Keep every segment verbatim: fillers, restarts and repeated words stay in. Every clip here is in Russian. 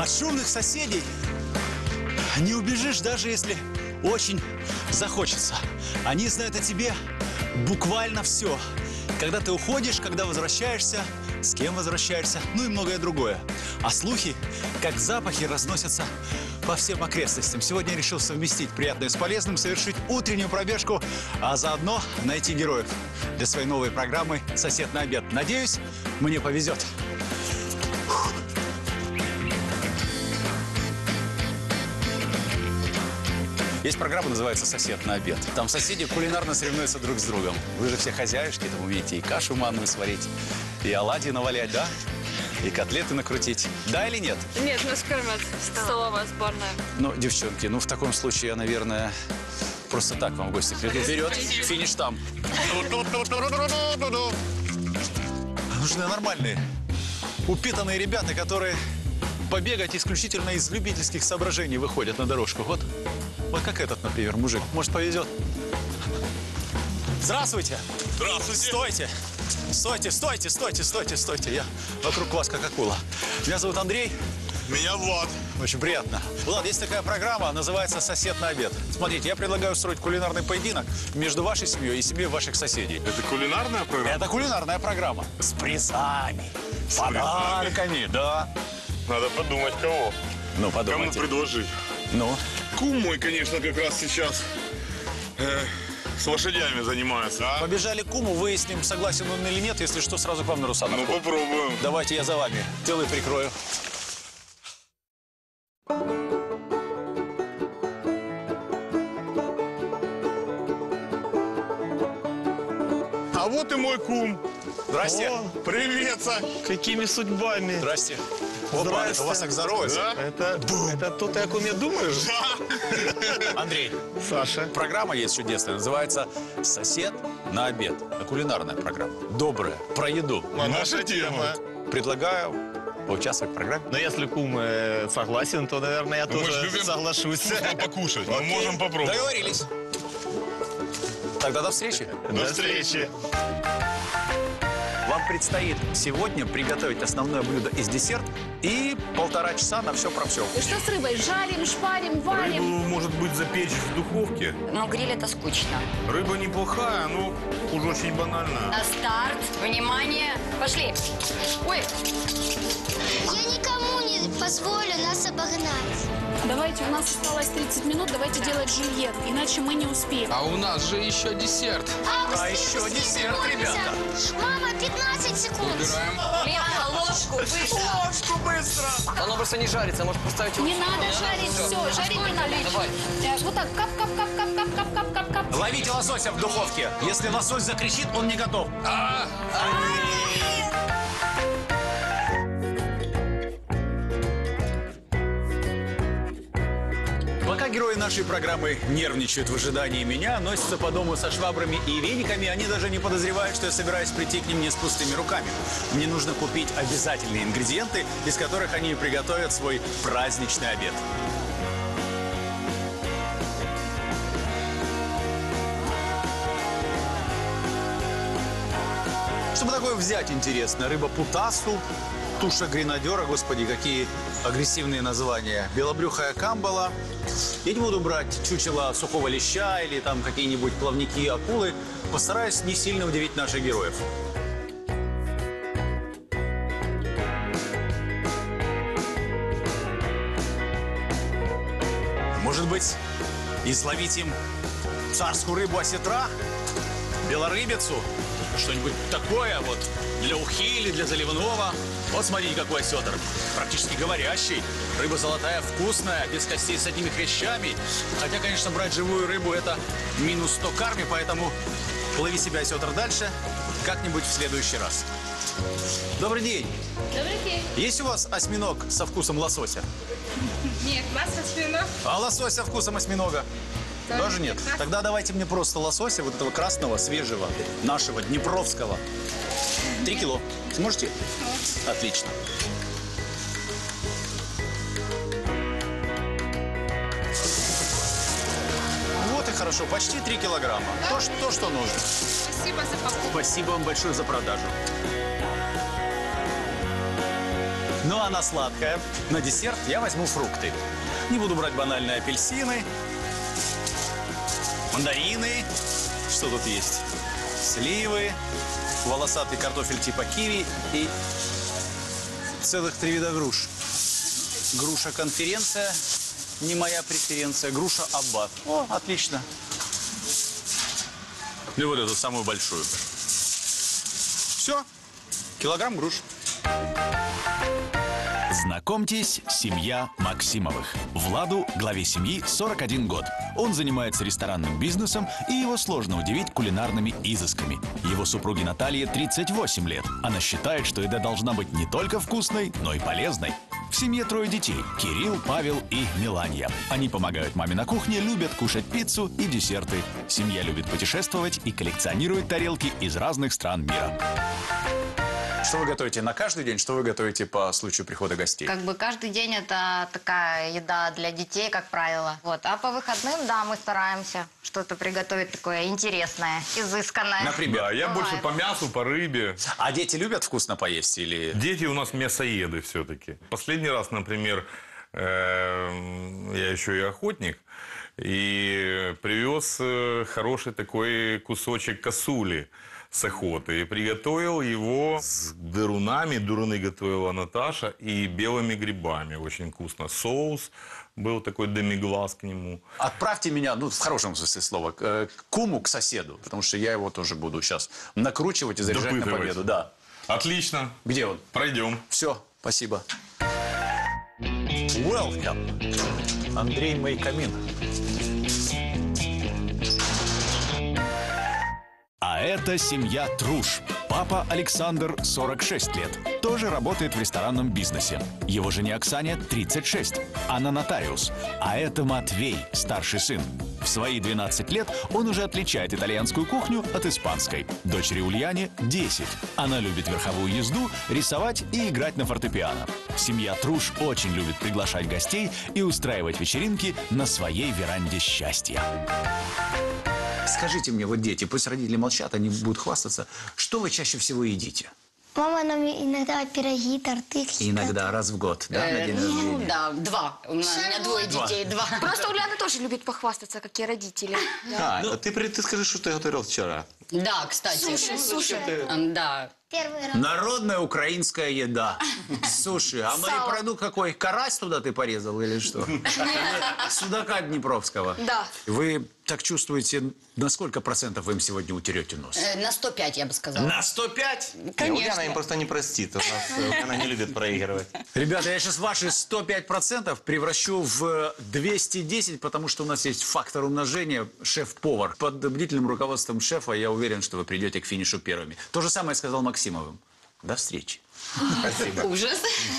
От шумных соседей не убежишь, даже если очень захочется. Они знают о тебе буквально все. Когда ты уходишь, когда возвращаешься, с кем возвращаешься, ну и многое другое. А слухи, как запахи, разносятся по всем окрестностям. Сегодня я решил совместить приятное с полезным, совершить утреннюю пробежку, а заодно найти героев для своей новой программы «Сосед на обед». Надеюсь, мне повезет. Есть программа, называется «Сосед на обед». Там соседи кулинарно соревнуются друг с другом. Вы же все хозяюшки, там умеете и кашу манную сварить, и оладьи навалять, да? И котлеты накрутить. Да или нет? Нет, нас кормят. Столовая сборная. Ну, девчонки, ну в таком случае я, наверное, просто так вам в гости приду. Вперед, финиш там. Нужны нормальные, упитанные ребята, которые побегать исключительно из любительских соображений выходят на дорожку. Вот, вот как этот, например, мужик. Может, повезет. Здравствуйте. Здравствуйте. Стойте. Стойте, стойте, стойте, стойте, стойте. Я вокруг вас как акула. Меня зовут Андрей. Меня Влад. Очень приятно. Влад, есть такая программа, называется «Сосед на обед». Смотрите, я предлагаю устроить кулинарный поединок между вашей семьей и семьей ваших соседей. Это кулинарная программа? Это кулинарная программа. С призами, с подарками, да. Надо подумать, кого. Ну, Кому подумайте. предложить? Ну? Кум мой, конечно, как раз сейчас э, с лошадями занимается. А? Побежали к куму, выясним, согласен он или нет. Если что, сразу к вам на Русановку. Ну, попробуем. Давайте я за вами. Тылы прикрою. А вот и мой кум. Здрасте. О, привет, Сань. Какими судьбами? Здрасте. Опа, Здрасте. это у вас так здоровается. Да? Это, это то, ты о ком я думаю? Андрей, Саша. программа есть чудесная. Называется «Сосед на обед». Кулинарная программа. Добрая. Про еду. Наша тема. Предлагаю поучаствовать в программе. Но если кум э, согласен, то, наверное, я Ну, мы тоже ж любим соглашусь. вкусно покушать. Мы Окей. можем попробовать. Договорились. Тогда до встречи. До встречи. Вам предстоит сегодня приготовить основное блюдо из десерт и полтора часа на все про все. И что с рыбой? Жарим, шпарим, варим? может быть, запечь в духовке. Но гриль это скучно. Рыба неплохая, но уж очень банальная. На старт. Внимание. Пошли. Ой. Я никому не позволю нас обогнать. Давайте, у нас осталось тридцать минут, давайте делать жюльен, иначе мы не успеем. А у нас же еще десерт. А, А еще быстрее, десерт, торопимся. ребята. Мама, пятнадцать секунд. Убираем. Лена, ложку, быстро. Ложку быстро! Оно просто не жарится, может поставить его. Не надо жарить, все, жарить не надо. Давай. Э, Вот так, кап-кап-кап-кап-кап-кап-кап-кап. Ловите лосося в духовке. Если лосось закричит, он не готов. Пока герои нашей программы нервничают в ожидании меня, носятся по дому со швабрами и вениками, они даже не подозревают, что я собираюсь прийти к ним не с пустыми руками. Мне нужно купить обязательные ингредиенты, из которых они приготовят свой праздничный обед. Чтобы такое взять, интересно? Рыба путасу, туша гренадера, господи, какие агрессивные названия. Белобрюхая камбала. Я не буду брать чучело сухого леща или там какие-нибудь плавники акулы. Постараюсь не сильно удивить наших героев. Может быть, изловить им царскую рыбу осетра, белорыбицу, что-нибудь такое вот для ухи или для заливного. Вот смотрите, какой осетр. Практически говорящий. Рыба золотая, вкусная, без костей с одними хрящами. Хотя, конечно, брать живую рыбу – это минус сто карме, поэтому лови себя, осетр, дальше. Как-нибудь в следующий раз. Добрый день. Добрый день. Есть у вас осьминог со вкусом лосося? Нет, нас осьминог. А лосось со вкусом осьминога? Тоже Тоже нет. прекрасно. Тогда давайте мне просто лосося, вот этого красного, свежего, нашего, днепровского. Три кило. Сможете? Отлично. Вот и хорошо. Почти три килограмма. То, что, то, что нужно. Спасибо за покупку. Спасибо вам большое за продажу. Ну а на сладкое, на десерт я возьму фрукты. Не буду брать банальные апельсины, мандарины. Что тут есть? Сливы, волосатый картофель типа киви и целых три вида груш. Груша конференция, не моя преференция. Груша аббат. О, отлично. И вот эту самую большую. Все, килограмм груш. Знакомьтесь, семья Максимовых. Владу, главе семьи, сорок один год. Он занимается ресторанным бизнесом, и его сложно удивить кулинарными изысками. Его супруге Наталье тридцать восемь лет. Она считает, что еда должна быть не только вкусной, но и полезной. В семье трое детей – Кирилл, Павел и Меланья. Они помогают маме на кухне, любят кушать пиццу и десерты. Семья любит путешествовать и коллекционирует тарелки из разных стран мира. Что вы готовите на каждый день? Что вы готовите по случаю прихода гостей? Как бы каждый день это такая еда для детей, как правило. Вот. А по выходным, да, мы стараемся что-то приготовить такое интересное, изысканное. Например? Да, я Бывает. больше по мясу, по рыбе. А дети любят вкусно поесть или... Дети у нас мясоеды все-таки. Последний раз, например, э, я еще и охотник, и привез э, хороший такой кусочек косули с охоты. И приготовил его с дырунами. Дыруны готовила Наташа. И белыми грибами. Очень вкусно. Соус был такой демиглаз к нему. Отправьте меня, ну, в хорошем смысле слова, к, э, к куму, к соседу. Потому что я его тоже буду сейчас накручивать и заряжать на Допытывать. победу. Да. Отлично. Где он? Пройдем. Все, спасибо. Welcome. Андрей Майкамин. А это семья Труш. Папа Александр, сорок шесть лет. Тоже работает в ресторанном бизнесе. Его жене Оксане тридцать шесть. Она нотариус. А это Матвей, старший сын. В свои двенадцать лет он уже отличает итальянскую кухню от испанской. Дочери Ульяне десять. Она любит верховую езду, рисовать и играть на фортепиано. Семья Труш очень любит приглашать гостей и устраивать вечеринки на своей веранде счастья. Скажите мне, вот дети, пусть родители молчат, они будут хвастаться. Что вы чаще всего едите? Мама нам иногда пироги, торты какие-то. Иногда раз в год, да, на день Ну, рождения? да, два. У меня, у меня двое детей, два. Просто Ульяна тоже любит похвастаться, какие родители. А, ну, ты, при- ты скажи, что ты готовил вчера. Да, кстати. Суши, суши. Да. Первый раз. Народная украинская еда. Суши. А морепродукт какой? Карась туда ты порезал или что? Или судака днепровского? Да. Вы так чувствуете, на сколько процентов вы им сегодня утерете нос? Э, На сто пять, я бы сказала. На сто пять? Конечно. Ульяна им просто не простит. У нас э, она не любит проигрывать. Ребята, я сейчас ваши сто пять процентов превращу в двести десять, потому что у нас есть фактор умножения шеф-повар. Под бдительным руководством шефа я уверен, что вы придете к финишу первыми. То же самое сказал Максимовым. До встречи. Спасибо. Ужас.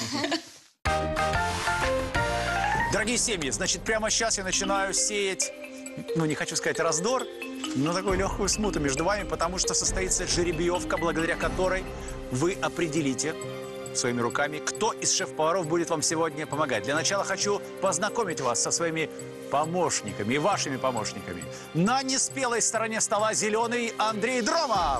Дорогие семьи, значит, прямо сейчас я начинаю сеять, ну, не хочу сказать раздор, но такую легкую смуту между вами, потому что состоится жеребьевка, благодаря которой вы определите своими руками, кто из шеф-поваров будет вам сегодня помогать. Для начала хочу познакомить вас со своими помощниками и вашими помощниками. На неспелой стороне стола зеленый Андрей Дромов.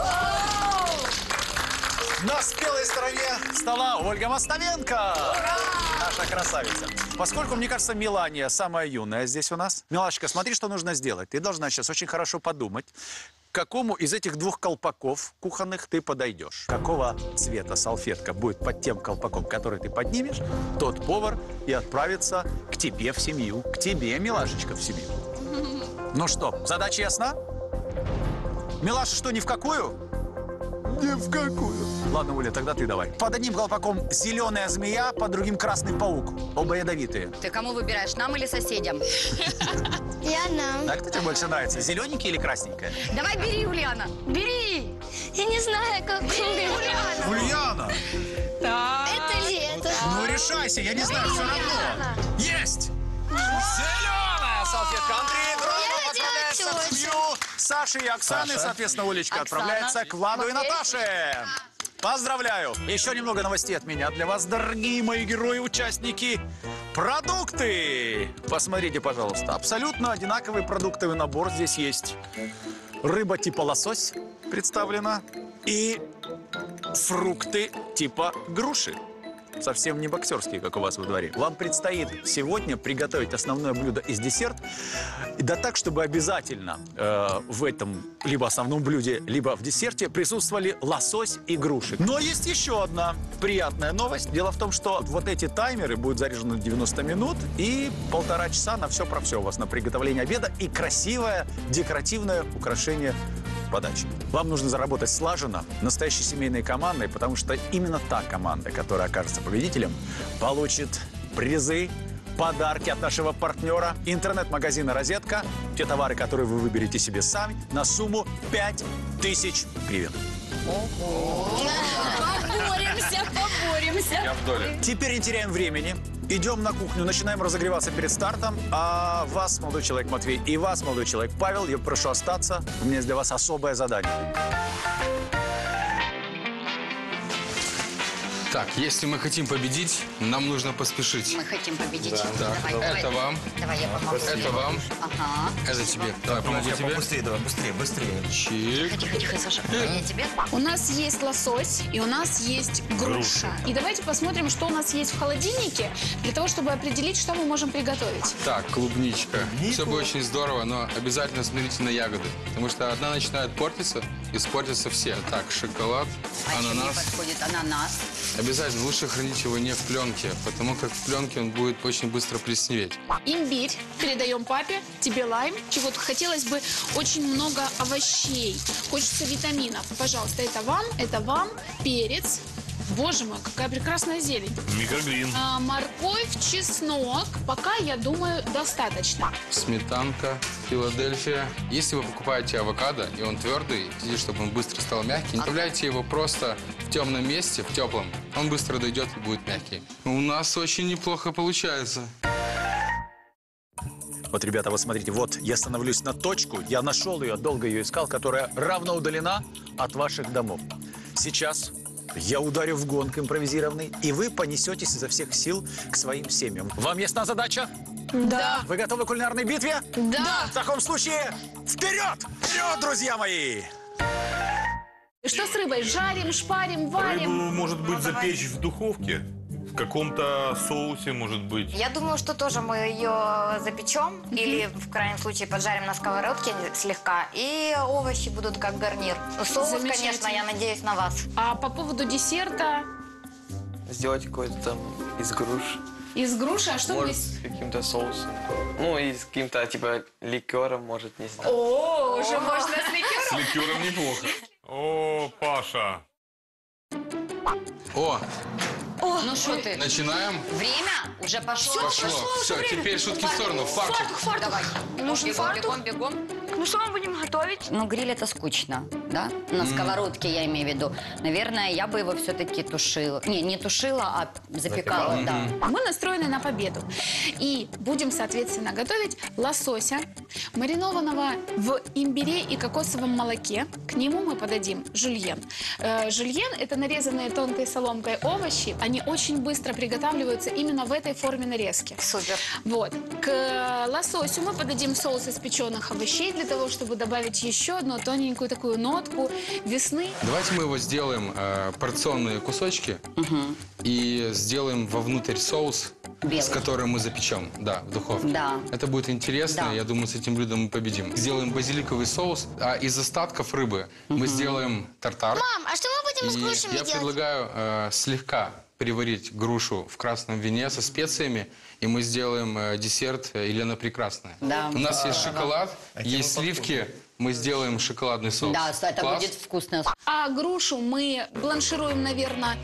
На спелой стороне стола Ольга Мостовенко. Наша красавица. Поскольку, мне кажется, Мелания самая юная здесь у нас. Милашечка, смотри, что нужно сделать. Ты должна сейчас очень хорошо подумать, к какому из этих двух колпаков кухонных ты подойдешь. Какого цвета салфетка будет под тем колпаком, который ты поднимешь, тот повар и отправится к тебе в семью. К тебе, милашечка, в семью. Ну что, задача ясна? Милаша, что, ни в какую? Ни в какую. Ладно, Оля, тогда ты давай. Под одним колпаком зеленая змея, под другим красный паук. Оба ядовитые. Ты кому выбираешь, нам или соседям? Я нам. А кто тебе больше нравится, зелененький или красненькая? Давай бери, Ульяна, бери! Я не знаю, какую. Ульяна! Это лето. Ну решайся, я не знаю, все равно. Есть! Зеленая салфетка. Андрей Дромов отправляется в семью Саши и Оксаны. Саша. Соответственно, Олечка Оксана. отправляется к Владу и Матвей. Наташе. Поздравляю! Еще немного новостей от меня для вас, дорогие мои герои, участники. Продукты! Посмотрите, пожалуйста. Абсолютно одинаковый продуктовый набор здесь есть. Рыба типа лосось представлена. И фрукты типа груши. совсем не боксерские, как у вас во дворе. Вам предстоит сегодня приготовить основное блюдо из десерт, да так, чтобы обязательно э, в этом либо основном блюде, либо в десерте присутствовали лосось и груши. Но есть еще одна приятная новость. Дело в том, что вот эти таймеры будут заряжены девяносто минут и полтора часа на все про все у вас на приготовление обеда и красивое декоративное украшение подачи. Вам нужно заработать слаженно, настоящей семейной командой, потому что именно та команда, которая окажется победителем, получит призы, подарки от нашего партнера, интернет-магазина «Розетка», те товары, которые вы выберете себе сами, на сумму пять тысяч гривен. Поборемся, поборемся. Я в доле. Теперь не теряем времени. Идем на кухню, начинаем разогреваться перед стартом. А вас, молодой человек Матвей, и вас, молодой человек Павел, я прошу остаться. У меня есть для вас особое задание. Так, если мы хотим победить, нам нужно поспешить. Мы хотим победить. Да. Давай, Это давай. вам, Давай, я помогу. это вам, Ага. это тебе. Давай, помогу тебе. Быстрее, давай, быстрее, быстрее. Чик. Тихо, тихо, Саша. Я тебе. У нас есть лосось и у нас есть груша. И давайте посмотрим, что у нас есть в холодильнике, для того, чтобы определить, что мы можем приготовить. Так, клубничка. Все будет очень здорово, но обязательно смотрите на ягоды. Потому что одна начинает портиться, испортятся все. Так, шоколад, А еще мне ананас. подходит ананас. Обязательно лучше хранить его не в пленке, потому как в пленке он будет очень быстро плесневеть. Имбирь передаем папе, тебе лайм. И вот хотелось бы очень много овощей. Хочется витаминов. Пожалуйста, это вам, это вам. Перец. Боже мой, какая прекрасная зелень. Микроглин. А, морковь, чеснок. Пока, я думаю, достаточно. Сметанка, Филадельфия. Если вы покупаете авокадо, и он твердый, хотите, чтобы он быстро стал мягкий, не оставляйте его просто в темном месте, в теплом. Он быстро дойдет и будет мягкий. У нас очень неплохо получается. Вот, ребята, вот смотрите, вот я становлюсь на точку, я нашел ее, долго ее искал, которая равно удалена от ваших домов. Сейчас я ударю в гонг импровизированный, и вы понесетесь изо всех сил к своим семьям. Вам ясна задача? Да. Вы готовы к кулинарной битве? Да. В таком случае, вперед! Вперед, друзья мои! Что с рыбой? Жарим, шпарим, Рыбу, варим? может быть, запечь в духовке? В каком-то соусе, может быть? Я думаю, что тоже мы ее запечем или в крайнем случае поджарим на сковородке слегка, и овощи будут как гарнир. Ну, соус, Замечательно. конечно, я надеюсь на вас. А по поводу десерта Сделать какой-то там из груш. из груши, а что мы... Может, с каким-то соусом. Ну, и с каким-то, типа, ликером, может, не знаю. О, уже можно с С ликером. ликером неплохо. О, Паша. О, Ну что ты? начинаем. Время уже пошло. Пошло. Все, теперь шутки в сторону. Фартук. Давай. Нужен Бегом, фартук? бегом, бегом. Ну что мы будем готовить? Ну, гриль это скучно, да? На сковородке я имею в виду. Наверное, я бы его все-таки тушила. Не, не тушила, а запекала, да. Мы настроены на победу. И будем, соответственно, готовить лосося, маринованного в имбире и кокосовом молоке. К нему мы подадим жульен. Э, Жульен – это нарезанные тонкой соломкой овощи. Они очень быстро приготавливаются именно в этой форме нарезки. Супер. Вот. К лососю мы подадим соус из печеных овощей для того, чтобы добавить еще одну тоненькую такую нотку весны. Давайте мы его сделаем э, порционные кусочки и сделаем вовнутрь соус, Белый. с которым мы запечем, да, в духовке. Да. Это будет интересно, Да. я думаю, с этим блюдом мы победим. Сделаем базиликовый соус, а из остатков рыбы мы сделаем тартар. Мам, а что мы будем с И грушами я делать? предлагаю э, слегка приварить грушу в красном вине со специями, и мы сделаем э, десерт э, Елена Прекрасная. Да. У нас есть шоколад, есть сливки, мы сделаем шоколадный соус. Да, это Класс? будет вкусно. А грушу мы бланшируем, наверное,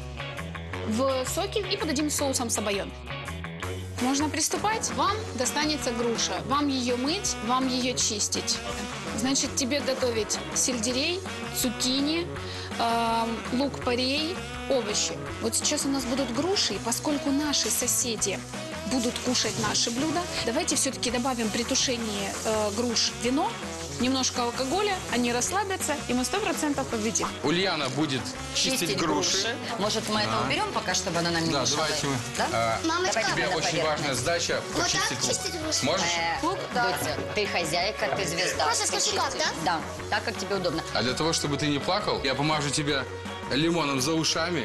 в соке и подадим соусом сабайон. Можно приступать. Вам достанется груша. Вам ее мыть, вам ее чистить. Значит, тебе готовить сельдерей, цукини, э, лук-порей, овощи. Вот сейчас у нас будут груши, и поскольку наши соседи будут кушать наши блюда, давайте все-таки добавим при тушении э, груш вино, немножко алкоголя, они расслабятся, и мы сто процентов победим. Ульяна будет чистить, груши. Может, мы это уберем пока, чтобы она нам не Да, мешала? давайте мы. Да? а, Мамочка. тебе Давай, очень давай, важная задача Вот почистить так лук. чистить груши? Можешь? Э, Дудя, ты хозяйка, ты звезда. Просто Ты скажи, чисти. как, да? Да, так, как тебе удобно. А для того, чтобы ты не плакал, я помажу тебя лимоном за ушами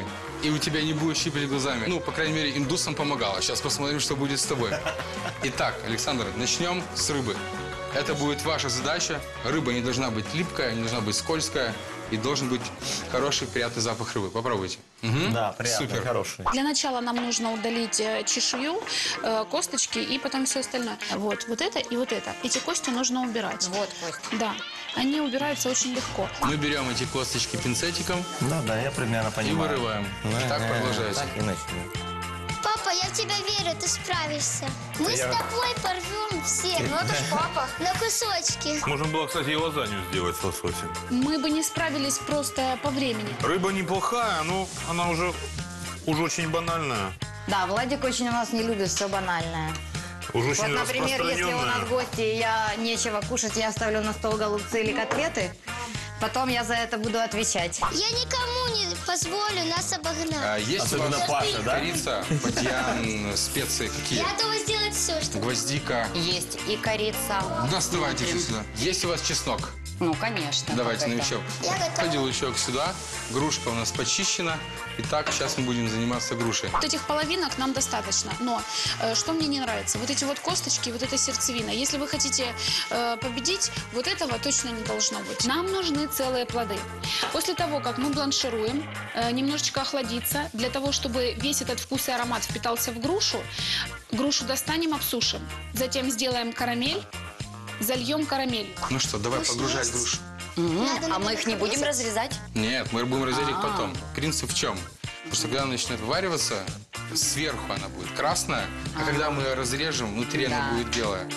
и у тебя не будет щи перед глазами. Ну, по крайней мере, индусам помогало. Сейчас посмотрим, что будет с тобой. Итак, Александр, начнем с рыбы. Это будет ваша задача. Рыба не должна быть липкая, не должна быть скользкая. И должен быть хороший, приятный запах рыбы. Попробуйте. Угу. Да, приятный, Супер. хороший. Для начала нам нужно удалить э, чешую, э, косточки и потом все остальное. Вот, вот это и вот это. Эти кости нужно убирать. Вот кости. Да, они убираются очень легко. Мы берем эти косточки пинцетиком Да, да, я примерно и понимаю. вырываем. Да, Так да, продолжается. Так и начнем. Папа, я в тебя верю, ты справишься. Мы с тобой порвем все. Ну это ж папа. На кусочки. Можно было, кстати, и лазанью сделать с лососем. Мы бы не справились просто по времени. Рыба неплохая, но она уже, уже очень банальная. Да, Владик очень у нас не любит все банальное. Уже очень Вот, например, если он распространенная. от гости, и я нечего кушать, я ставлю на стол голубцы или котлеты, потом я за это буду отвечать. Я никому не позволю нас обогнать. А есть у Особенно вас Паша, да? корица, бадьян, специи какие? Я готова сделать все, что... Гвоздика. Есть и корица. Да, давайте сюда. Есть у вас чеснок? Ну, конечно. Давайте как на это. лучок. Я готова. Ходи лучок сюда. Грушка у нас почищена. Итак, сейчас мы будем заниматься грушей. Вот этих половинок нам достаточно. Но э, что мне не нравится? Вот эти вот косточки, вот эта сердцевина. Если вы хотите э, победить, вот этого точно не должно быть. Нам нужны целые плоды. После того, как мы бланшируем, э, немножечко охладится, для того, чтобы весь этот вкус и аромат впитался в грушу, грушу достанем, обсушим. Затем сделаем карамель, зальем карамель. Ну что, давай Груша погружать есть? грушу. Надо А мы их не будем нарезать? разрезать? Нет, мы будем разделить их А. потом. Принцип в чем? Потому что когда она начнет вариваться, сверху она будет красная, а когда мы ее разрежем, внутри она Да. будет белая.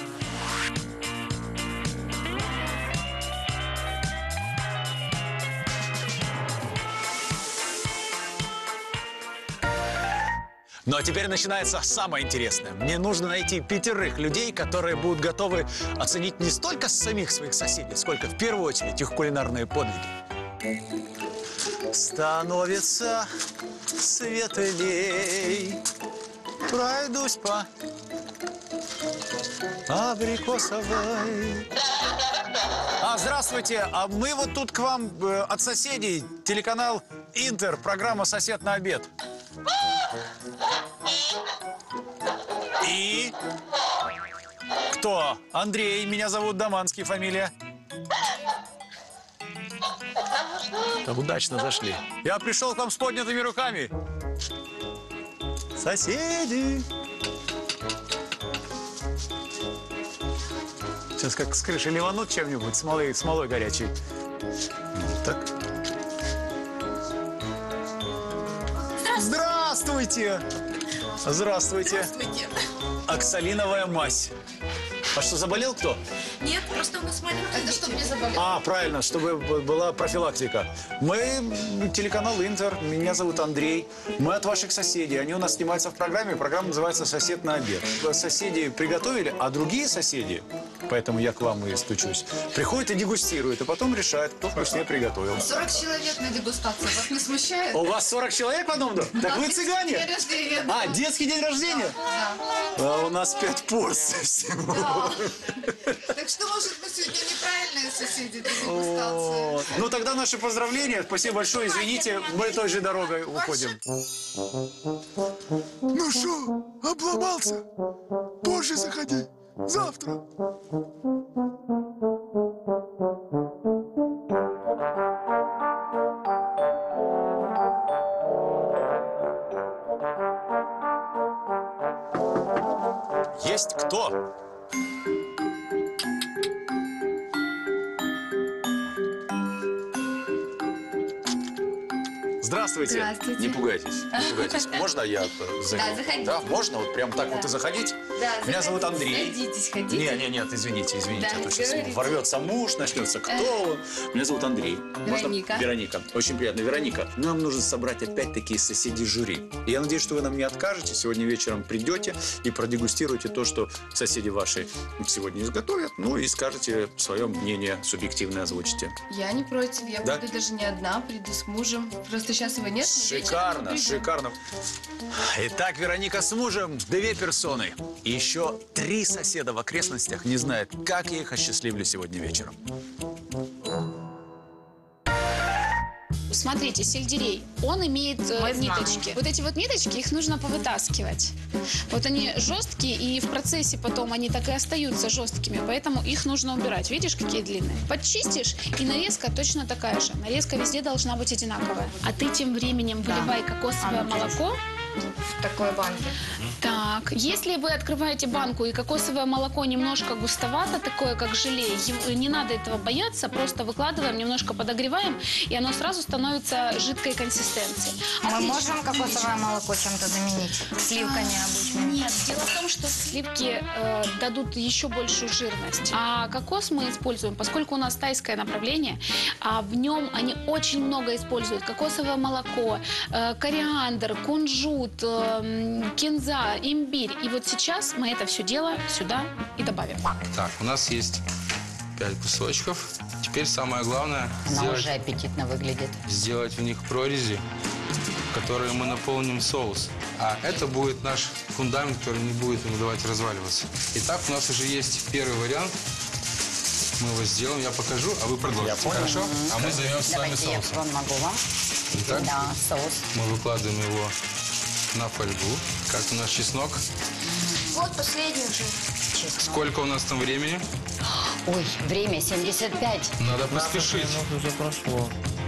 Ну а теперь начинается самое интересное. Мне нужно найти пятерых людей, которые будут готовы оценить не столько самих своих соседей, сколько в первую очередь их кулинарные подвиги. Становится светлей, пройдусь по абрикосовой. А, здравствуйте, а мы вот тут к вам э, от соседей, телеканал Интер, программа «Сосед на обед». И кто? Андрей, меня зовут Даманский, фамилия. Там удачно зашли. Я пришел к вам с поднятыми руками. Соседи. Сейчас как с крыши ливанут чем-нибудь, смолой, смолой горячей. Вот так. Здравствуйте! Здравствуйте! Здравствуйте. Оксалиновая мазь. А что, заболел кто? Нет, просто у нас маленький. Это чтобы не заболел. А, правильно, чтобы б- была профилактика. Мы телеканал Интер, меня зовут Андрей. Мы от ваших соседей. Они у нас снимаются в программе. Программа называется «Сосед на обед». Соседи приготовили, а другие соседи, поэтому я к вам и стучусь, приходят и дегустируют, а потом решают, кто вкуснее приготовил. сорок человек на дегустацию. Вас не смущает? У вас сорок человек в одном доме? Так вы цыгане? День рождения. А, детский день рождения? А у нас пять порций всего. Так что, может быть, сегодня неправильные соседи для дегустации? Вот. Ну тогда наши поздравления. Спасибо большое. Извините, мы той же дорогой уходим. Ну что, обломался? Позже заходи. Завтра. Есть кто? Здравствуйте. Здравствуйте. Не пугайтесь, не пугайтесь. Можно я э, за Да, ним? заходите. Да, можно вот прям так вот и заходить? Да, Меня зовут заходите, Андрей. Садитесь, хотите? Не, не, нет, извините, извините. Да, а то сейчас говорите. ворвется муж, начнется кто он. Меня зовут Андрей. Можно? Вероника. Вероника. Очень приятно. Вероника, нам нужно собрать опять-таки соседей жюри. И я надеюсь, что вы нам не откажете. Сегодня вечером придете и продегустируете то, что соседи ваши сегодня изготовят. Ну и скажете свое мнение, субъективное озвучите. Я не против. Я Да? буду даже не одна, приду с мужем. Просто сейчас его нет. но вечером Шикарно, приду. шикарно. Итак, Вероника с мужем, две персоны. И еще три соседа в окрестностях не знают, как я их осчастливлю сегодня вечером. Смотрите, сельдерей, он имеет э, Мы знаем. ниточки. Вот эти вот ниточки, их нужно повытаскивать. Вот они жесткие, и в процессе потом они так и остаются жесткими, поэтому их нужно убирать. Видишь, какие длинные? Подчистишь, и нарезка точно такая же. Нарезка везде должна быть одинаковая. А ты тем временем выливай кокосовое молоко. В такой банке. Так, если вы открываете банку и кокосовое молоко немножко густовато, такое как желе, его- не надо этого бояться, просто выкладываем, немножко подогреваем, и оно сразу становится жидкой консистенции. Мы Отлично. можем кокосовое молоко чем-то заменить? Сливками обычными? Нет, дело в том, что сливки э, дадут еще большую жирность. А кокос мы используем, поскольку у нас тайское направление, а в нем они очень много используют. Кокосовое молоко, э, кориандр, кунжут, э, кинза, имбирь. И вот сейчас мы это все дело сюда и добавим. Так, у нас есть пять кусочков. Теперь самое главное Она сделать, уже аппетитно выглядит. сделать в них прорези, в которые мы наполним соус. А это будет наш фундамент, который не будет ему давать разваливаться. Итак, у нас уже есть первый вариант. Мы его сделаем, я покажу, а вы продолжите. Хорошо? А мы займемся с вами Давайте я соусом. могу вам. Итак, Да, соус. мы выкладываем его на фольгу. Как у нас чеснок? Вот последний уже. Чеснок. Сколько у нас там времени? Ой, время семьдесят пять. Надо поспешить. Уже прошло.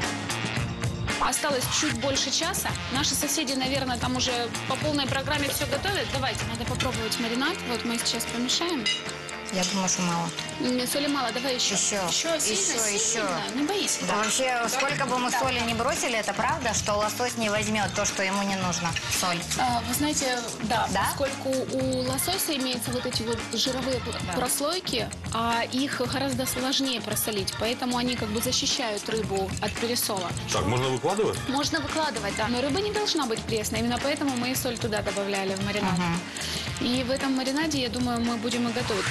Осталось чуть больше часа. Наши соседи, наверное, там уже по полной программе все готовят. Давайте, надо попробовать маринад. Вот мы сейчас помешаем. Я думаю, что мало. М, Соли мало, давай еще. Еще. Еще, Еще, сильно, еще. сильно. Не боись. Да. Вообще, сколько бы мы соли не бросили, это правда, что лосось не возьмет то, что ему не нужно. Соль. А, вы знаете, да, Да? поскольку у лосося имеются вот эти вот жировые пр- прослойки, а их гораздо сложнее просолить, поэтому они как бы защищают рыбу от пересола. Так, можно выкладывать? Можно выкладывать, да, но рыба не должна быть пресной, именно поэтому мы и соль туда добавляли в маринад. И в этом маринаде, я думаю, мы будем и готовить.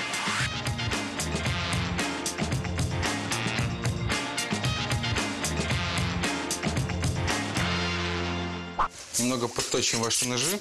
Немного подточим ваши ножи.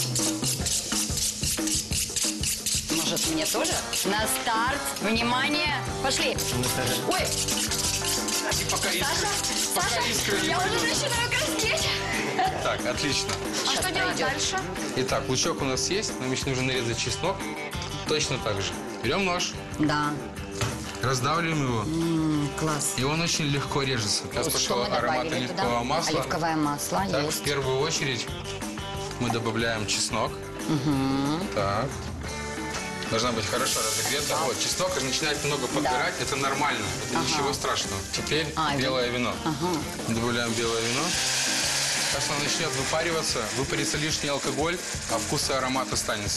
Может, мне тоже? На старт. Внимание. Пошли. Ой, Пока искры, пока искры не я уже пойдут. начинаю краснеть. Так, отлично. А что делать дальше? Итак, лучок у нас есть. Нам еще нужно нарезать чеснок. Точно так же. Берем нож, Да. раздавливаем его, М, класс. и он очень легко режется. У нас Что пошел мы аромат добавили туда? оливкового масла. Оливковое масло Так, есть. в первую очередь мы добавляем чеснок. Мгм. Так. Должна быть хорошо разогрета. Вот, чеснок начинает немного подгорать. Это нормально. Это Ага. ничего страшного. Теперь А, белое вино. Ага. Добавляем белое вино. Сейчас оно начнет выпариваться, выпарится лишний алкоголь, а вкус и аромат останется.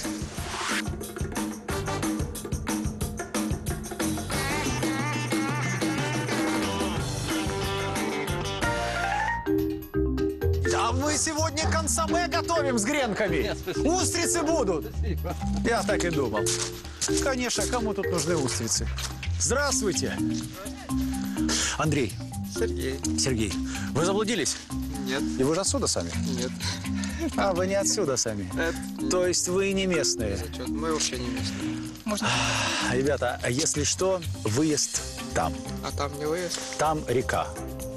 А мы сегодня консоме готовим с гренками. Устрицы будут. Я так и думал. Конечно, кому тут нужны устрицы? Здравствуйте. Андрей. Сергей. Сергей. Вы заблудились? Нет. И вы же отсюда сами? Нет. А, вы не отсюда сами? Это То есть вы не местные? зачет. Мы вообще не местные. А, Ребята, а если что, выезд там. А там не выезд? Там река.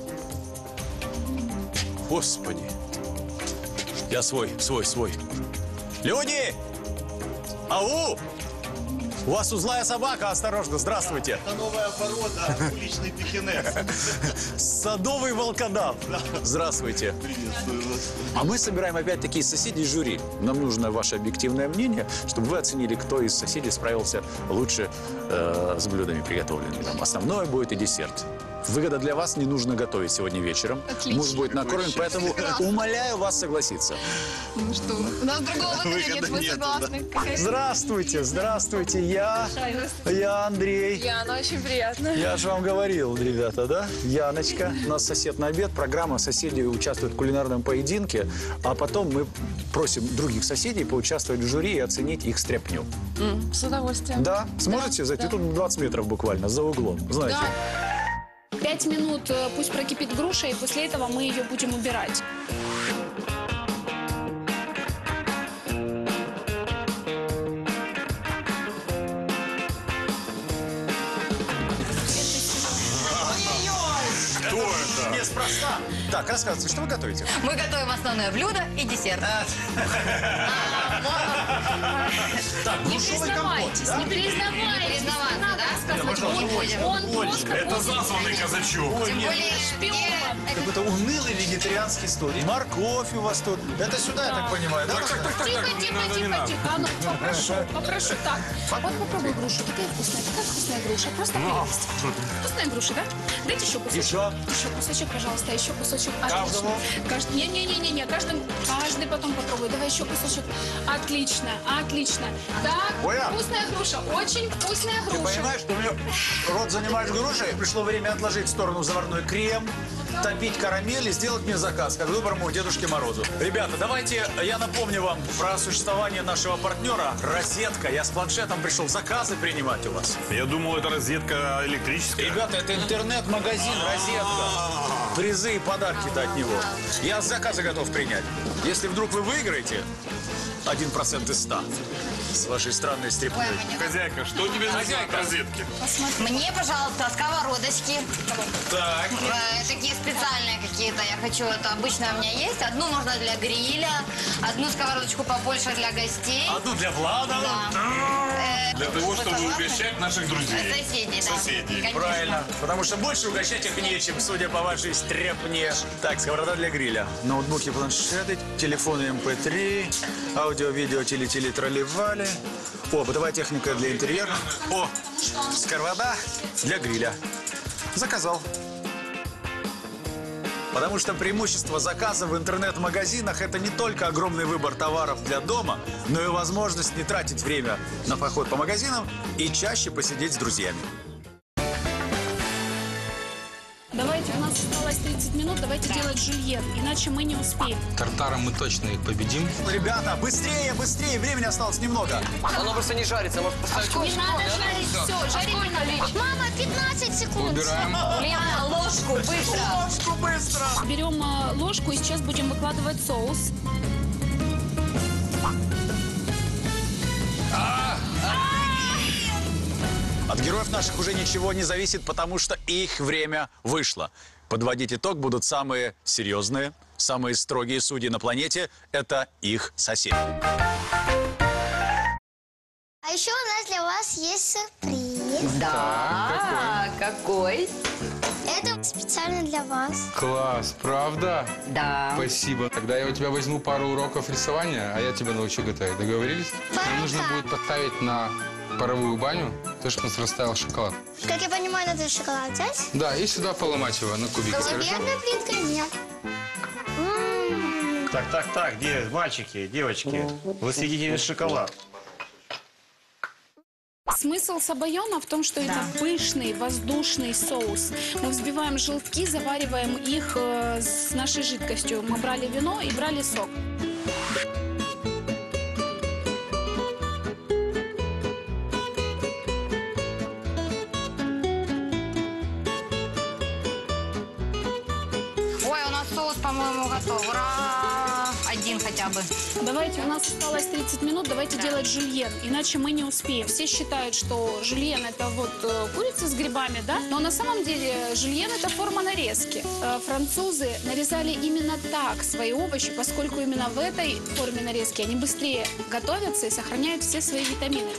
Господи. Я свой, свой, свой. Люди! Ау! У вас узлая собака, осторожно, здравствуйте. Это новая порода, уличный пекинес. Садовый волкодав. Здравствуйте. Приветствую вас. А мы собираем опять-таки соседей жюри. Нам нужно ваше объективное мнение, чтобы вы оценили, кто из соседей справился лучше э, с блюдами приготовленными. Там основное будет и десерт. Выгода для вас, не нужно готовить сегодня вечером. Отлично. Муж будет накормлен, поэтому умоляю вас согласиться. Ну что, у нас другого выхода нет, мы нету, согласны. Здравствуйте, здравствуйте, я, я Андрей. Яна, очень приятно. Я же вам говорил, ребята, да? Яночка, у нас сосед на обед, программа, соседи участвуют в кулинарном поединке, а потом мы просим других соседей поучаствовать в жюри и оценить их стряпню. М, С удовольствием. Да? Сможете зайти? да. Тут двадцать метров буквально, за углом, знаете. Пять минут э, пусть прокипит груша, и после этого мы ее будем убирать. Кто это? Неспроста. Так, рассказывайте, что вы готовите? Мы готовим основное блюдо и десерт. Так, Не признавайтесь, не признавайтесь. Признаваться, да? Рассказывать не будем. Он просто Это засланный казачок. Тем более шпион. Какой-то унылый вегетарианский стол. Морковь у вас тут. Это сюда, я так понимаю, да? Тихо, тихо, тихо, тихо. А ну, попрошу, попрошу. Так, вот попробуй грушу. Такая вкусная, такая вкусная груша. Просто прелесть. Вкусная груша, да? Дайте еще кусочек. Еще? Еще кусочек, пожалуйста, еще кусочек. Каждому? Каждый. Не-не-не-не, каждый, каждый потом попробуй. Давай еще кусочек. Отлично, отлично. Так, Оля. вкусная груша, очень вкусная Ты груша. понимаешь, что у меня рот занимаешь грушей? Пришло время отложить в сторону заварной крем, топить карамель и сделать мне заказ, как доброму Дедушке Морозу. Ребята, давайте я напомню вам про существование нашего партнера «Розетка». Я с планшетом пришел заказы принимать у вас. Я думал, это розетка электрическая. Ребята, это интернет-магазин «Розетка». Призы и подарки-то от него. Я заказы готов принять. Если вдруг вы выиграете, один процент из ста. С вашей странной стрипной. Хозяйка, что тебе нужно от розетки? Мне, пожалуйста, сковородочки. Так. Э, Такие специальные какие-то я хочу. Это обычно у меня есть. Одну нужно для гриля, одну сковородочку побольше для гостей. Одну для Влада. Да. Для того, чтобы угощать наших друзей. Соседей, да. Соседей. Конечно. Правильно. Потому что больше угощать их нечем, судя по вашей стряпне. Так, сковорода для гриля. Ноутбуки, планшеты, телефоны эм пэ три, аудио, видео, теле-теле, тролливали. О, бытовая техника для интерьера. О, сковорода для гриля. Заказал. Потому что преимущество заказа в интернет-магазинах – это не только огромный выбор товаров для дома, но и возможность не тратить время на поход по магазинам и чаще посидеть с друзьями. Давайте, у нас осталось тридцать минут, давайте делать жульен, иначе мы не успеем. Тартаром мы точно их победим. Ребята, быстрее, быстрее, времени осталось немного. Оно просто не жарится, может поставить Не надо жарить, все, жарить не надо. Мама, пятнадцать секунд. Убираем. Лена, ложку, быстро. Ложку быстро. Берем э, ложку и сейчас будем выкладывать соус. От героев наших уже ничего не зависит, потому что их время вышло. Подводить итог будут самые серьезные, самые строгие судьи на планете. Это их соседи. А еще у нас для вас есть сюрприз. Да, какой? Это специально для вас. Класс, правда? Да. Спасибо. Тогда я у тебя возьму пару уроков рисования, а я тебя научу готовить. Договорились? Нам нужно будет поставить на паровую баню, то, чтобы у нас растаял шоколад. Как я понимаю, надо шоколад взять. Да, и сюда поломать его на кубики. Хорошо? Голубенная плитка нет. М-м-м. Так, так, так, де- мальчики, девочки, вы съедите весь шоколад. Смысл сабайона в том, что это пышный воздушный соус. Мы взбиваем желтки, завариваем их э, с нашей жидкостью. Мы брали вино и брали сок. Ой, у нас соус, по-моему, готов. Ура! Один хотя бы. Давайте, у нас осталось тридцать минут, давайте делать жульен, иначе мы не успеем. Все считают, что жульен это вот э, курица с грибами, да? Но на самом деле жульен это форма нарезки. Э, французы нарезали именно так свои овощи, поскольку именно в этой форме нарезки они быстрее готовятся и сохраняют все свои витамины.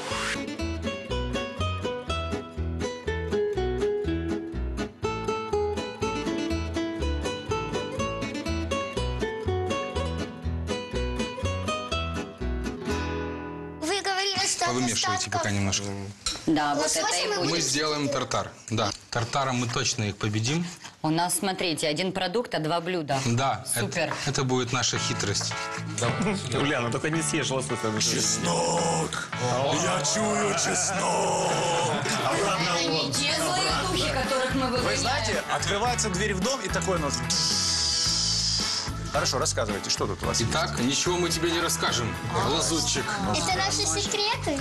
Вы говорили, что от Вымешивайте пока немножко. Да, вот Лосося это и мы будет. Мы сделаем тартар. Да, тартаром мы точно их победим. У нас, смотрите, один продукт, а два блюда. Да, Супер. Это, это будет наша хитрость. Ульяна, только не съешь лосося. Чеснок! Я чую чеснок! Это не те злые духи, которых мы Вы выгоняем. знаете, открывается дверь в дом и такой у нас... Хорошо, рассказывайте, что тут у вас есть? Итак, ничего мы тебе не расскажем, лазутчик. Это наши секреты.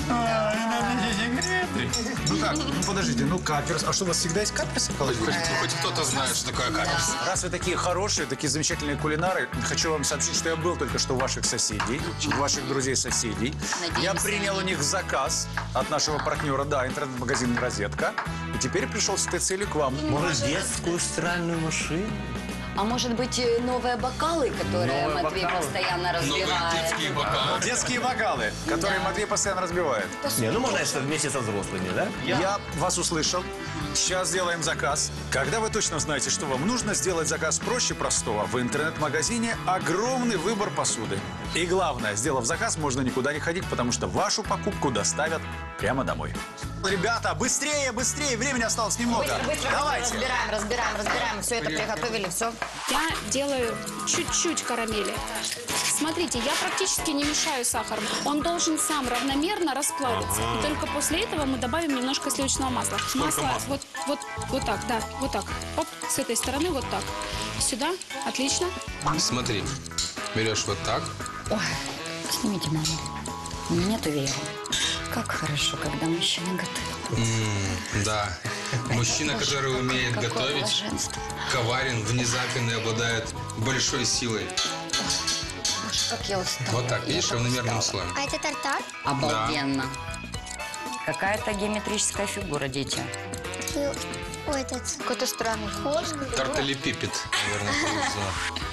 Ну как, ну подождите, ну каперс. А что, у вас всегда есть каперсы в Хоть, холодильнике? хоть кто-то знает, что такое каперс. Раз вы такие хорошие, такие замечательные кулинары, хочу вам сообщить, что я был только что у ваших соседей, у ваших друзей-соседей. Я принял у них заказ от нашего партнера, да, интернет-магазин «Розетка». И теперь пришел с этой целью к вам. Может, детскую стиральную машину? А может быть, э, новые бокалы, которые Новые Матвей бокалы? постоянно разбивает? детские бокалы. Детские бокалы, которые Да. Матвей постоянно разбивает. Не, ну можно, если вместе со взрослыми, да? Я вас услышал. Сейчас сделаем заказ. Когда вы точно знаете, что вам нужно, сделать заказ проще простого. В интернет-магазине огромный выбор посуды. И главное, сделав заказ, можно никуда не ходить, потому что вашу покупку доставят прямо домой. Ребята, быстрее, быстрее, времени осталось немного. Быстро, быстро, Давайте. быстро разбираем, разбираем, разбираем. Все это приготовили, все. Я делаю чуть-чуть карамели. Смотрите, я практически не мешаю сахаром. Он должен сам равномерно расплавиться. И только после этого мы добавим немножко сливочного масла. Масло вот, вот, вот так, да, вот так. Оп, с этой стороны вот так. Сюда, отлично. Смотри, берешь вот так. Ой, снимите, мама. У меня нету веры. Как хорошо, когда мужчина готовит. М, да. Мужчина, который умеет Какое готовить, блаженство. коварен, внезапен и обладает большой силой. Боже, как я устала. Вот так, видишь, Я равномерным устала. слоем. А это тартар? Обалденно. Какая-то геометрическая фигура, дети. И вот этот. Какой-то странный. Тарталепипед, наверное, повезло.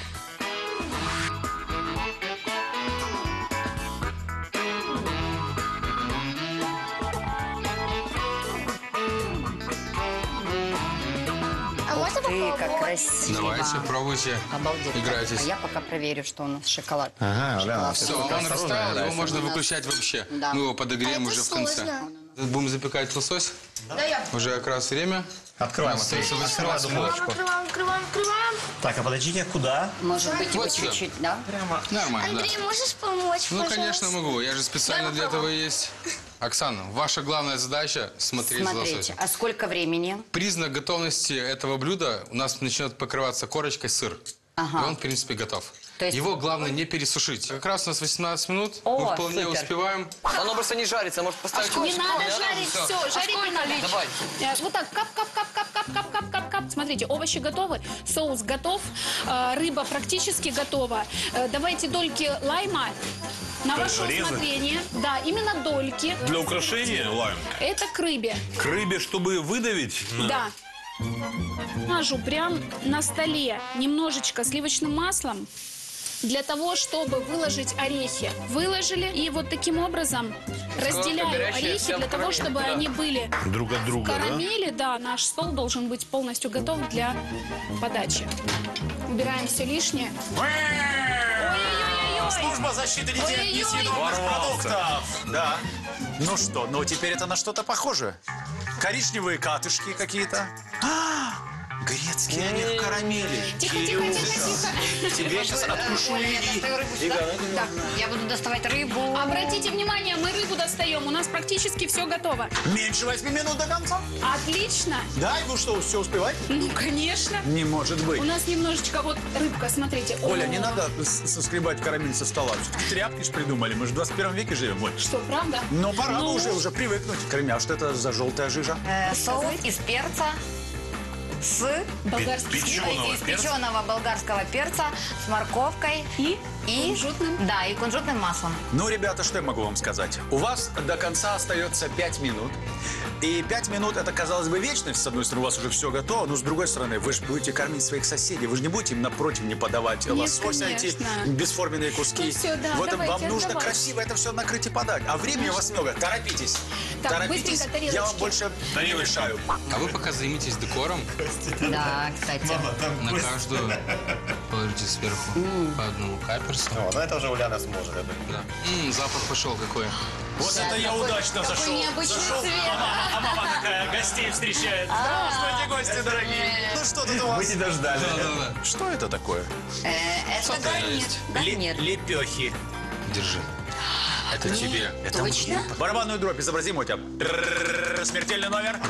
А можно Ты как попробовать? красиво. Давайте, пробуйте. Обалдеть. Играйтесь. А я пока проверю, что у нас шоколад. Ага, да. Все, он растаял, его можно выключать вообще. Да. Мы его подогреем А это уже в конце. сложно. Будем запекать лосось. Да я. Уже как раз время. Открываем. Остается восемнадцать минут. духовочку. Открываем, открываем, открываем. Так, а подождите, куда? Может быть, Вот его сюда. чуть-чуть, да? Нормально, да. Андрей, можешь помочь, Ну, пожалуйста? конечно, могу. Я же специально для этого и есть. Оксана, ваша главная задача – смотреть за Смотрите, лососем. а сколько времени? Признак готовности этого блюда у нас начнет покрываться корочкой сыр. Ага. И он, в принципе, готов. То есть- Его главное не пересушить. Как раз у нас восемнадцать минут. О, мы вполне супер. успеваем. Оно просто не жарится, может поставить... Не надо жарить, Всё. все, жарить не надо. Давай. Э, Вот так, кап, кап, кап, кап, кап, кап, кап, кап, кап. Смотрите, овощи готовы, соус готов, э, рыба практически готова. Э, Давайте дольки лайма на ваше резать? усмотрение. Да, именно дольки. Для украшения лайм. Это к рыбе. К рыбе, чтобы выдавить? Да. Мажу прям на столе немножечко сливочным маслом для того, чтобы выложить орехи. Выложили и вот таким образом разделяю горячая, орехи вся в для того, карамели, чтобы да. они были Друг от друга, да? карамели. Да, наш стол должен быть полностью готов для подачи. Убираем все лишнее. Ой-ой-ой-ой! Служба защиты детей от Ой-ой-ой. несъедобных продуктов. Да. Ну что, ну теперь это на что-то похоже. Коричневые катышки какие-то. А, грецкий орех карамели. Тихо, тихо, тихо, тихо. Тебе сейчас откушу и... Да, я буду доставать рыбу. Обратите внимание, мы рыбу достаем. У нас практически все готово. Меньше восьми минут до конца. Отлично. Да, и вы что, все успеваете? Ну, конечно. Не может быть. У нас немножечко вот рыбка, смотрите. Оля, О, не надо с- соскребать карамель со стола. Все-таки тряпки ж придумали. Мы же в двадцать первом веке живем, Оль. Что, правда? Но пора бы Ну. уже, уже привыкнуть. Карамель, а что это за желтая жижа? Э, соус из перца с Болгарский Печеного из перца? печеного болгарского перца с морковкой и, и кунжутным. Да, и кунжутным маслом. Ну, ребята, что я могу вам сказать? У вас до конца остается пять минут. И пять минут это, казалось бы, вечность. С одной стороны, у вас уже все готово, но с другой стороны, вы же будете кормить своих соседей. Вы же не будете им напротив не подавать Нет, лосося, эти конечно. бесформенные куски. Ну всё, да, вот давайте, вам нужно отдавайте. красиво это все накрыть и подать. А времени у вас много. Торопитесь. Так, Торопитесь. быстренько Я вам тарелочки. больше не мешаю. А вы пока займитесь декором. Да, кстати. На каждую положите сверху по одному каперсу. Вот, ну это уже Уляна сможет. это. Да. М, запах пошел какой. Вот это я удачно какой зашел. необычный Зашел, цвет. а мама, а мама такая гостей встречает. Здравствуйте, гости дорогие. Ну что тут у вас? Вы не дождали. Да-да-да. Что это такое? Э, это Что-то гарнир. есть. Гарнир. Лепехи. Держи. Это тебе. Это Точно? мне. Барабанную дробь изобрази, Мотя. Тррррррр, смертельный номер.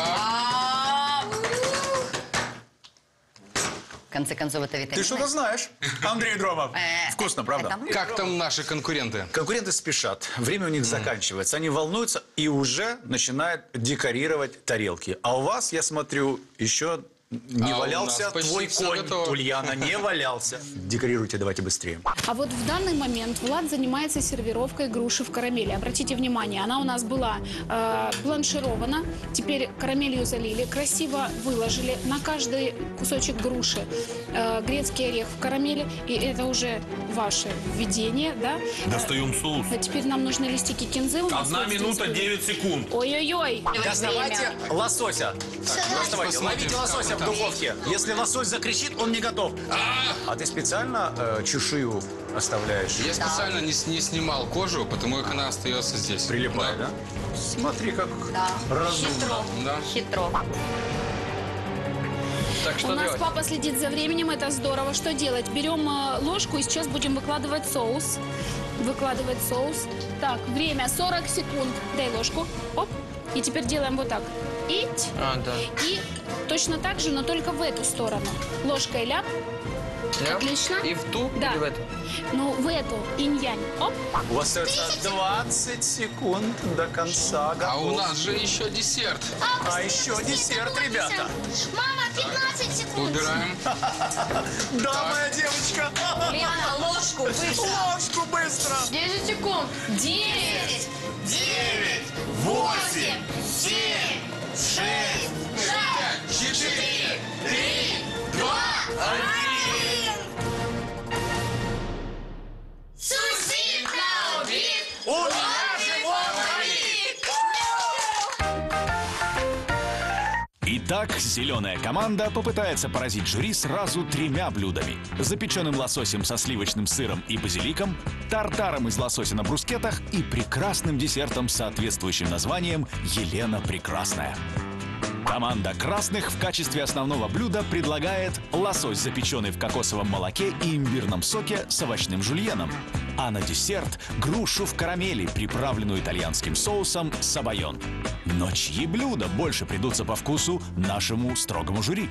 В конце концов, это витамины. Ты что-то знаешь, Андрей Дромов. Э, Вкусно, правда? это мы. Как там наши конкуренты? Конкуренты спешат. Время у них заканчивается. Они волнуются и уже начинают декорировать тарелки. А у вас, я смотрю, еще Не А у валялся нас почти твой всё конь, готово. Ульяна, не валялся. Декорируйте давайте быстрее. А вот в данный момент Влад занимается сервировкой груши в карамели. Обратите внимание, она у нас была э, бланширована, теперь карамелью залили, красиво выложили на каждый кусочек груши э, грецкий орех в карамели, и это уже ваше введение, да? Достаем соус. А теперь нам нужны листики кинзы. У нас Одна вот здесь минута были. девять секунд. Ой-ой-ой. Доставайте лосося. Доставайте, Посмотрим, ловите как лосося он в там. духовке. Если лосось закричит, он не готов. А ты специально э, чешую оставляешь? Я специально не, с- не снимал кожу, потому как она остается здесь. Прилипает, да? Смотри, как Да. разумно. Хитро. Да. Хитро. Так, что У нас делать? папа следит за временем, это здорово. Что делать? Берем э, ложку и сейчас будем выкладывать соус. Выкладывать соус. Так, время сорок секунд. Дай ложку. Оп. И теперь делаем вот так. Ить. А, да. И точно так же, но только в эту сторону. Ложкой ляп. Ляп? Отлично. И в ту, Да. или в эту? Ну, в эту. Инь-янь. Оп. У вас остается двадцать секунд до конца. А у Готов. нас же еще десерт. А еще десерт, ребята. Мама, пятнадцать секунд. Убираем. Да, моя девочка. Лена, ложку, быстро. Ложку быстро. десять секунд. Девять. Девять, Восемь. Семь. Шесть. Пять. Четыре. Три. Два. Один. Сусид на обид. У меня живот болит. Итак, зеленая команда попытается поразить жюри сразу тремя блюдами. Запеченным лососем со сливочным сыром и базиликом, тартаром из лосося на брускетах и прекрасным десертом с соответствующим названием «Елена Прекрасная». Команда красных в качестве основного блюда предлагает лосось, запеченный в кокосовом молоке и имбирном соке с овощным жульеном. А на десерт – грушу в карамели, приправленную итальянским соусом сабайон. Но чьи блюда больше придутся по вкусу нашему строгому жюри?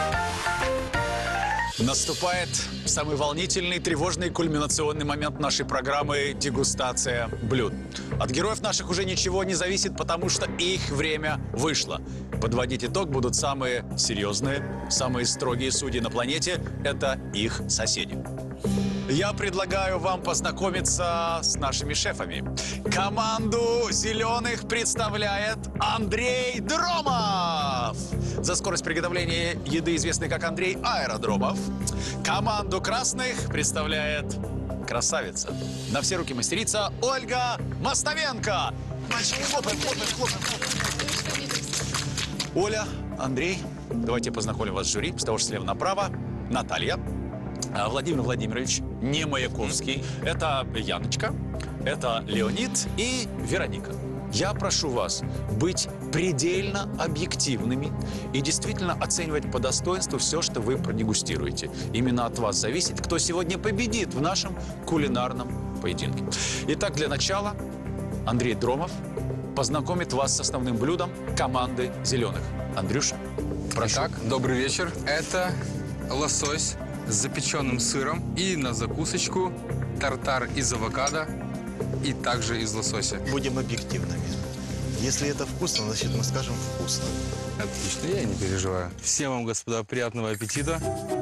Наступает самый волнительный, тревожный, кульминационный момент нашей программы «Дегустация блюд». От героев наших уже ничего не зависит, потому что их время вышло. Подводить итог будут самые серьезные, самые строгие судьи на планете – это их соседи. Я предлагаю вам познакомиться с нашими шефами. Команду «Зеленых» представляет Андрей Дромов. За скорость приготовления еды известный как Андрей Аэродромов. Команду «Красных» представляет красавица. На все руки мастерица Ольга Мостовенко. Хлопаем, хлопаем, хлопаем, хлопаем. Оля, Андрей, давайте познакомим вас с жюри. С того же слева направо. Наталья. А, Владимир Владимирович не Маяковский. Это Яночка, это Леонид и Вероника. Я прошу вас быть предельно объективными и действительно оценивать по достоинству все, что вы продегустируете. Именно от вас зависит, кто сегодня победит в нашем кулинарном поединке. Итак, для начала Андрей Дромов познакомит вас с основным блюдом команды «Зеленых». Андрюша, прошу. Итак, добрый вечер. Это лосось с запеченным сыром и на закусочку тартар из авокадо и также из лосося. Будем объективными. Если это вкусно, значит мы скажем вкусно. Отлично, я не переживаю. Всем вам, господа, приятного аппетита.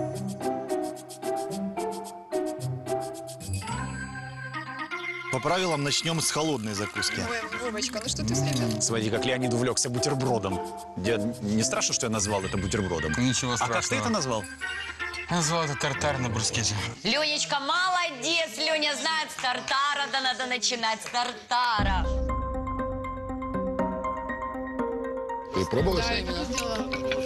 По правилам начнем с холодной закуски. Вовочка, ну что ты зря? Смотри, как Леонид увлекся бутербродом. Я, не страшно, что я назвал это бутербродом? Ничего А страшного. как ты это назвал? Назвал это тартар на брускете. Ленечка, молодец. Леня знает, с тартара, да надо начинать с тартара. Ты пробовала? Да, я так и сделала.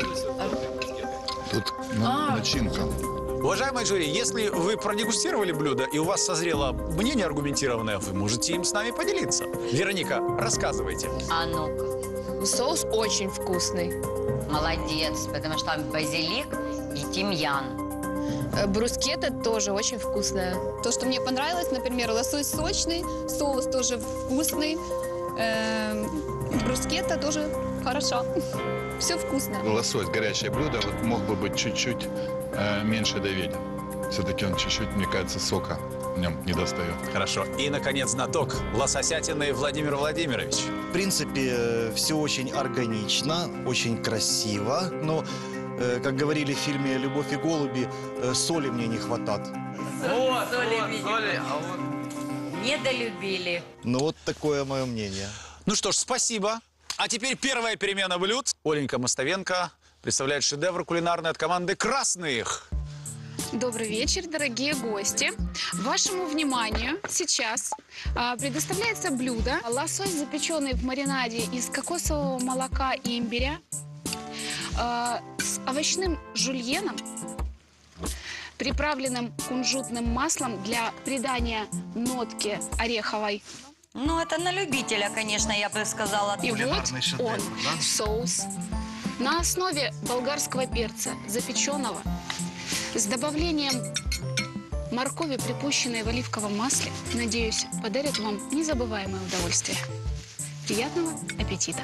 Тут на- начинка. Уважаемые жюри, если вы продегустировали блюдо и у вас созрело мнение аргументированное, вы можете им с нами поделиться. Вероника, рассказывайте. А ну-ка. Соус очень вкусный. Молодец, потому что там базилик и тимьян. Э, Брускетта тоже очень вкусная. То, что мне понравилось, например, лосось сочный, соус тоже вкусный, эм, брускетта тоже хороша. Все вкусно. Лосось, горячее блюдо, вот мог бы быть чуть-чуть э, меньше доведен. Все-таки он чуть-чуть, мне кажется, сока в нем не достает. Хорошо. И, наконец, знаток лососятины Владимир Владимирович. В принципе, все очень органично, очень красиво, но э, как говорили в фильме «Любовь и голуби», э, соли мне не хватает. Вот, Соли, вот, видимо. соли, а вот... Недолюбили. Ну вот такое мое мнение. Ну что ж, спасибо. А теперь первая перемена блюд. Оленька Мостовенко представляет шедевр кулинарный от команды «Красных». Добрый вечер, дорогие гости. Вашему вниманию сейчас а, предоставляется блюдо. Лосось, запеченный в маринаде из кокосового молока и имбиря, а, с овощным жульеном, приправленным кунжутным маслом для придания нотки ореховой. Ну, это на любителя, конечно, я бы сказала. И вот он, да? соус на основе болгарского перца, запеченного, с добавлением моркови, припущенной в оливковом масле, надеюсь, подарит вам незабываемое удовольствие. Приятного аппетита!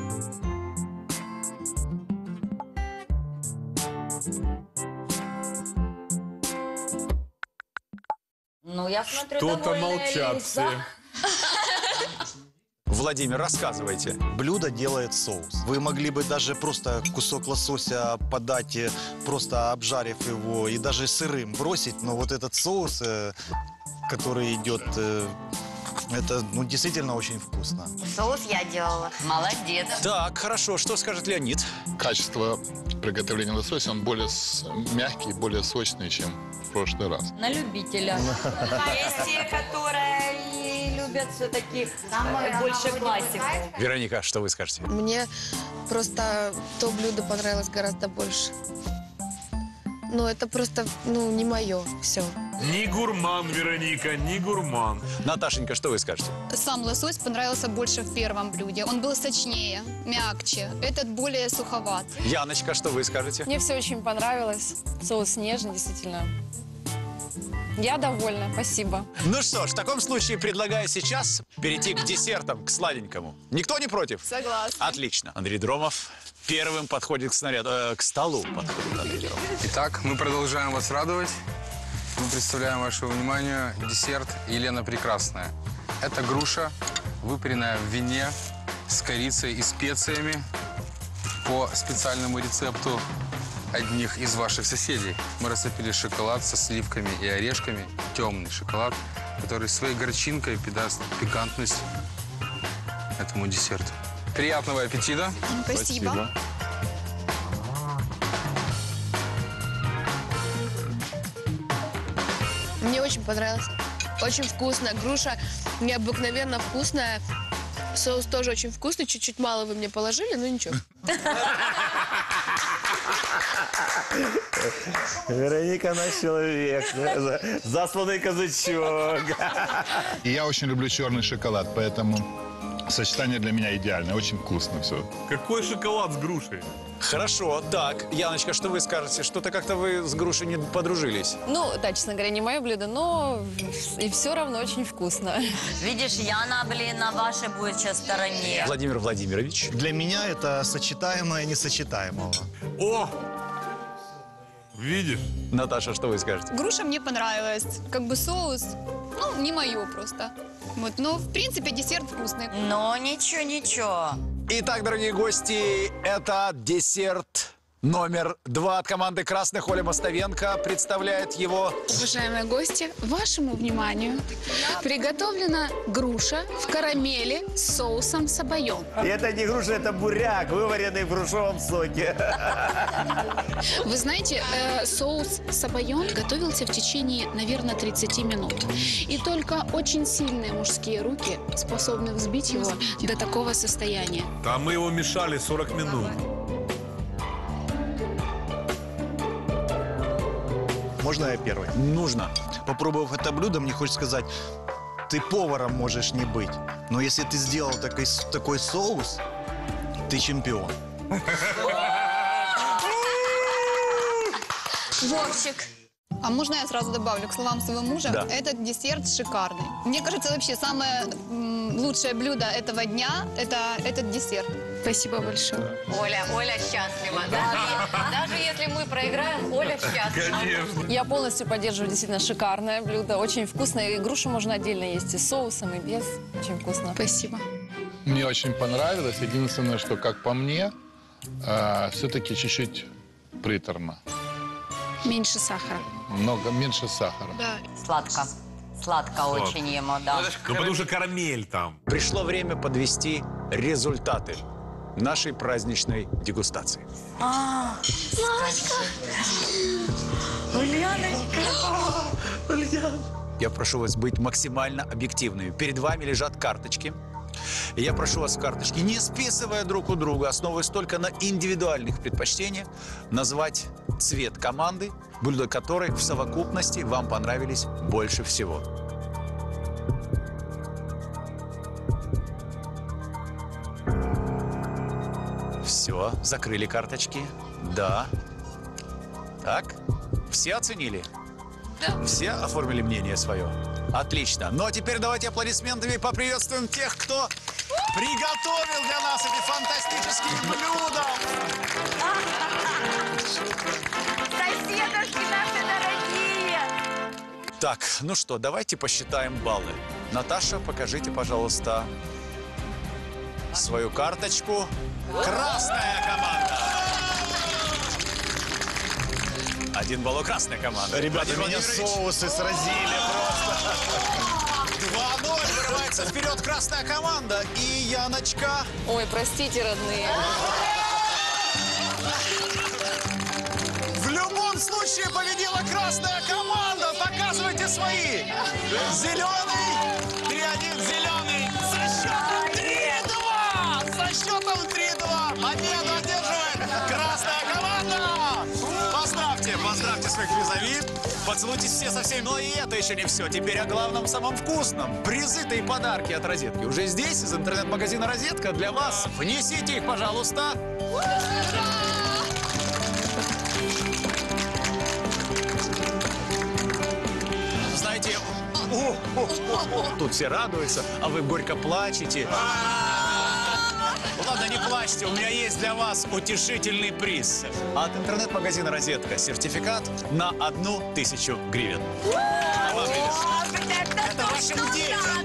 Ну, я смотрю, Кто-то довольные молчат лица. все. Владимир, рассказывайте. Блюдо делает соус. Вы могли бы даже просто кусок лосося подать, э, просто обжарив его, и даже сырым бросить. Но вот этот соус, э, который идет, э, это ну, действительно очень вкусно. Соус я делала. Молодец. Так, хорошо. Что скажет Леонид? Качество приготовления лосося, он более с- мягкий, более сочный, чем в прошлый раз. На любителя. А есть те, которые и любят все-таки больше классику. Вероника, что вы скажете? Мне просто то блюдо понравилось гораздо больше. Ну, это просто, ну, не мое. Все. Не гурман, Вероника, не гурман. Наташенька, что вы скажете? Сам лосось понравился больше в первом блюде. Он был сочнее, мягче. Этот более суховат. Яночка, что вы скажете? Мне все очень понравилось. Соус нежный, действительно. Я довольна, спасибо. Ну что ж, в таком случае предлагаю сейчас перейти к десертам, к сладенькому. Никто не против? Согласна. Отлично. Андрей Дромов первым подходит к снаряду, э, к столу подходит Андрей Дромов. Итак, мы продолжаем вас радовать. Мы представляем вашему вниманию десерт «Елена Прекрасная». Это груша, выпаренная в вине с корицей и специями по специальному рецепту одних из ваших соседей. Мы растопили шоколад со сливками и орешками, темный шоколад, который своей горчинкой придаст пикантность этому десерту. Приятного аппетита! Спасибо. Спасибо. Мне очень понравилось. Очень вкусно. Груша необыкновенно вкусная. Соус тоже очень вкусный. Чуть-чуть мало вы мне положили, но ничего. Вероника наш человек. Засланный казачок. И я очень люблю черный шоколад, поэтому сочетание для меня идеальное. Очень вкусно все. Какой шоколад с грушей? Хорошо, так, Яночка, что вы скажете? Что-то как-то вы с грушей не подружились. Ну, да, честно говоря, не мое блюдо, но и все равно очень вкусно. Видишь, Яна, блин, на вашей будет сейчас стороне. Владимир Владимирович. Для меня это сочетаемое несочетаемого. О! Видишь? Наташа, что вы скажете? Груша мне понравилась. Как бы соус, ну, не мое просто. Вот, но, в принципе, десерт вкусный. Но ничего, ничего. Итак, дорогие гости, это десерт номер два от команды «Красных». Оля Мостовенко представляет его. Уважаемые гости, вашему вниманию приготовлена груша в карамели с соусом сабайон. Это не груша, это буряк, вываренный в грушевом соке. Вы знаете, э, соус сабайон готовился в течение, наверное, тридцати минут. И только очень сильные мужские руки способны взбить его до такого состояния. Там мы его мешали сорок минут. Можно я первый? Нужно. Попробовав это блюдо, мне хочется сказать, ты поваром можешь не быть. Но если ты сделал такой, такой соус, ты чемпион. Вовчик. А можно я сразу добавлю к словам своего мужа? Да. Этот десерт шикарный. Мне кажется, вообще самое м, лучшее блюдо этого дня – это этот десерт. Спасибо большое. Оля, Оля счастлива. Даже, даже если мы проиграем, Оля счастлива. Конечно. Я полностью поддерживаю, действительно шикарное блюдо, очень вкусное. И грушу можно отдельно есть и с соусом, и без. Очень вкусно. Спасибо. Мне очень понравилось. Единственное, что, как по мне, э, все-таки чуть-чуть приторно. Меньше сахара. Много меньше сахара. Да. Сладко. Сладко очень ему, да. Ну, потому что карамель там. Пришло время подвести результаты нашей праздничной дегустации. А, Мамочка! Ульяночка! Я прошу вас быть максимально объективными. Перед вами лежат карточки. И я прошу вас в карточки, не списывая друг у друга, основываясь только на индивидуальных предпочтениях, назвать цвет команды, блюда которой в совокупности вам понравились больше всего. Все, закрыли карточки. Да. Так, все оценили? Да. Все оформили мнение свое? Отлично. Ну а теперь давайте аплодисментами поприветствуем тех, кто приготовил для нас эти фантастические блюда. Соседушки наши дорогие! Так, ну что, давайте посчитаем баллы. Наташа, покажите, пожалуйста, свою карточку. Красная команда. Один балл у красной команды. Ребята, Владимир меня Владимирович. соусы сразили просто. два ноль вырывается вперед красная команда. И Яночка. Ой, простите, родные. В любом случае победила красная команда. Показывайте свои. Зеленый. три один зеленый. Со счетом три-два. Со счетом три-два. Победу одерживает красная команда. Поздравьте, поздравьте своих визави. Поцелуйтесь все со всеми. Но и это еще не все. Теперь о главном, самом вкусном. Призы-то и подарки от «Розетки» уже здесь, из интернет-магазина «Розетка» для вас. Внесите их, пожалуйста. Знаете, о, о, о, о, тут все радуются, а вы горько плачете. Ладно, не плачьте, у меня есть для вас утешительный приз. От интернет-магазина «Розетка» сертификат на одну тысячу гривен. Вам, ребят. Это вашим детям.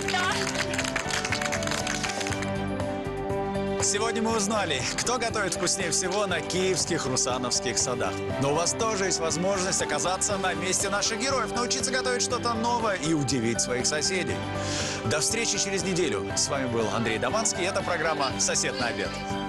Сегодня мы узнали, кто готовит вкуснее всего на киевских русановских садах. Но у вас тоже есть возможность оказаться на месте наших героев, научиться готовить что-то новое и удивить своих соседей. До встречи через неделю. С вами был Андрей Доманский. Это программа «Сосед на обед».